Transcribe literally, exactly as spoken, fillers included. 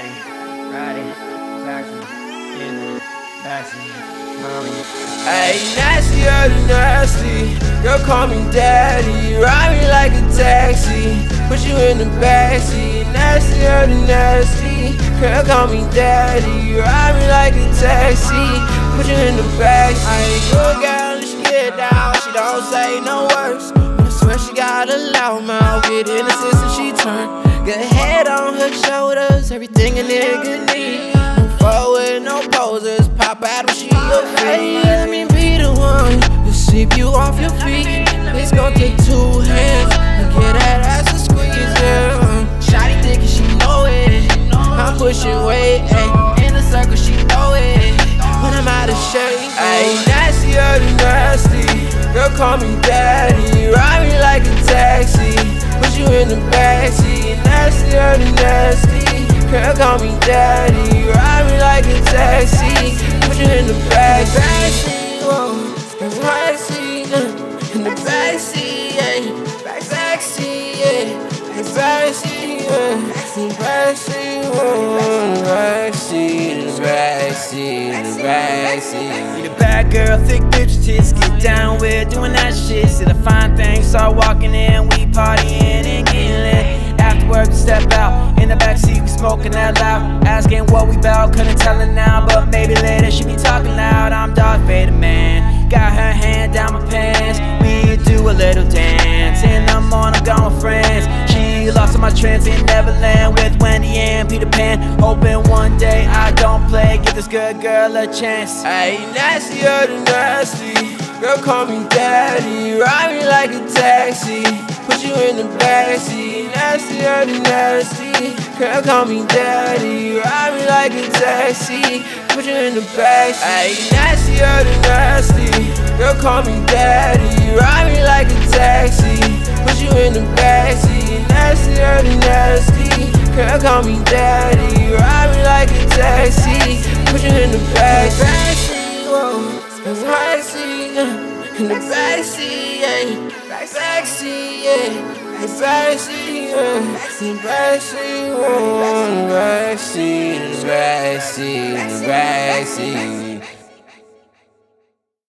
Friday, Friday, taxi, in the backseat, mommy. Hey, nasty, dirty, nasty. Girl, call me daddy. Ride me like a taxi. Put you in the backseat. Nasty, dirty, nasty. Girl, call me daddy. Ride me like a taxi. Put you in the backseat. I ain't good girl, she get down. She don't say no words. I swear she got a loud mouth. Get innocent and she turn. Good head on her shoulders. Everything a nigga need. No forward, no posers. Pop out when she a fade. Let me be the one to sweep you off your feet. It's gon' take two hands to get that ass to squeeze, yeah. Shawty thinking she know it. I'm pushing weight, ayy. In the circle, she know it. When I'm out of shape, ayy. Nasty, dirty, nasty. Girl, call me daddy. Ride me like a taxi. Put you in the backseat. Nasty, dirty, nasty. Girl, call me daddy. Ride me like a taxi. Put you in the backseat. Whoa. In the backseat, uh, in the backseat, yeah. Backseat, yeah. In the backseat, yeah. In the backseat, whoa. In the backseat, in the backseat, in the backseat. Need a bad girl, thick bitch, tits, get down with doing that shit. See the fine things, start walking in, we partying and getting lit. After work, we step out, in the backseat, we smoking that loud. Asking what we bout, couldn't tell her now, but maybe later she be talking loud. I'm Darth Vader, man, got her hand down my pants. We do a little dance, in the morning, gone with friends. She lost in my trance in Neverland with Wendy and Peter Pan. Hoping one day I don't play, give this good girl a chance. Hey, nasty, dirty, nasty. Girl, call me daddy. Ride me like a taxi. Put you in the backseat. Nasty, dirty, nasty. Girl, call me daddy. Ride me like a taxi. Put you in the backseat. Hey, nasty, dirty, nasty. Girl, call me daddy. Ride me like a taxi. Put you in the backseat. Nasty, dirty, nasty. Girl, call me daddy. Ride me like a taxi. Put you in the backseat. Whoa. In the backseat, yeah. In the backseat, yeah. Backseat, yeah. In the backseat, yeah. In the backseat, whoa. In the backseat, in the backseat, in the backseat.